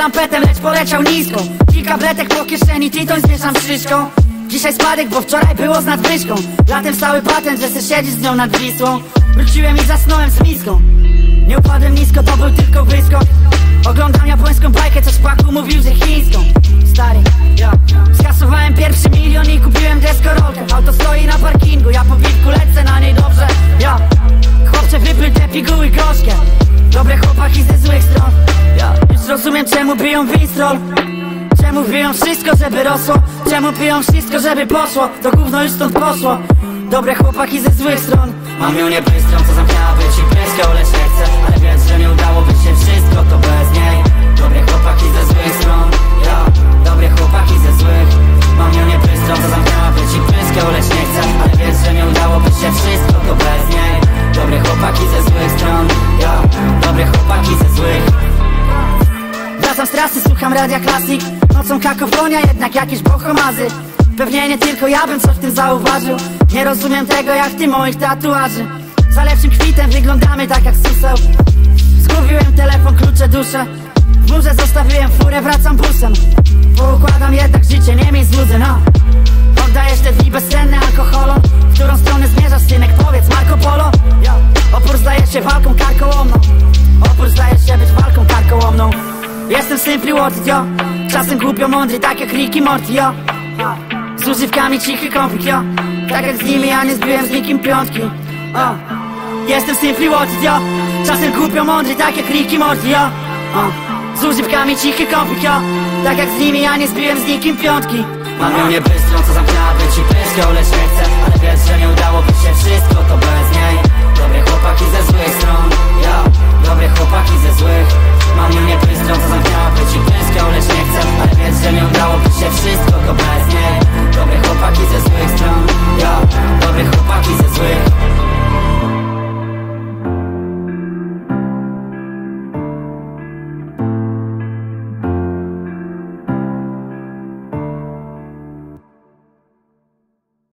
lampetem, lecz poleciał nisko. Kilka bletek po kieszeni, tytoń zmieszam z szyszką. Dzisiaj spadek, bo wczoraj było z nadwyżką. Latem stały patent, że se siedzisz z nią nad Wisłą. Wróciłem i zasnąłem z miską. Nie upadłem nisko, to był tylko wyskok. Oglądam japońską bajkę, co szpaku mówił, że chińską. Stary, ja skasowałem pierwszy milion i kupiłem deskorolkę. Auto stoi na parkingu, ja po piwku lecę na niej dobrze. Ja chłopcze, wypluj te piguły gorzkie. Dobre chłopaki ze złych stron. Ja już rozumiem, czemu piją Winstrol. Czemu piją wszystko, żeby rosło. Czemu piją wszystko, żeby poszło. To gówno już stąd poszło. Dobre chłopaki ze złych stron. Mam ją nie bystrą, co zamknęła być i pryskę, lecz nie chcę. Ale wiesz, że nie udałoby się wszystko, to bez niej. Dobre chłopaki ze złych stron. Ja, dobre chłopaki ze złych. Mam ją nie bystrą, co zamknęła być i pryskę, lecz nie chcę. Ale wiesz, że nie udałoby się wszystko, to bez niej. Dobre chłopaki ze złych stron. Ja, dobre chłopaki ze złych. Wracam z trasy, słucham radia Classic. Nocą kakofonia, jednak jakieś bohomazy. Pewnie nie tylko ja bym coś w tym zauważył. Nie rozumiem tego jak ty moich tatuaży. Za lepszym kwitem wyglądamy tak jak suseł. Zgubiłem telefon, klucze, duszę. W murze zostawiłem furę, wracam busem. Poukładam jednak życie, nie miej złudzeń, no. Oddajesz te dni bezsenne alkoholom. W którą stronę zmierzasz, synek, powiedz, Marco Polo? Opór zdaje się walką karkołomną. Opór zdaje się być walką karkołomną. Jestem simply worth it, yo. Czasem głupio mądry, tak jak Ricky Morty, yo. Z używkami cichy konflikt, yo. Tak jak z nimi, ja nie zbiłem z nikim piątki. Jestem simply worth it, yo. Czasem głupio mądry, tak jak Ricky Morty, yo. Z używkami cichy konflikt, yo. Tak jak z nimi, ja nie zbiłem z nikim piątki. Mam ją nie bystrą, co zamknęła być i pryskę, lecz nie chcę. Ale wiesz, że nie udałoby się wszystko, to bez niej. Dobre chłopaki ze złych stron, ja.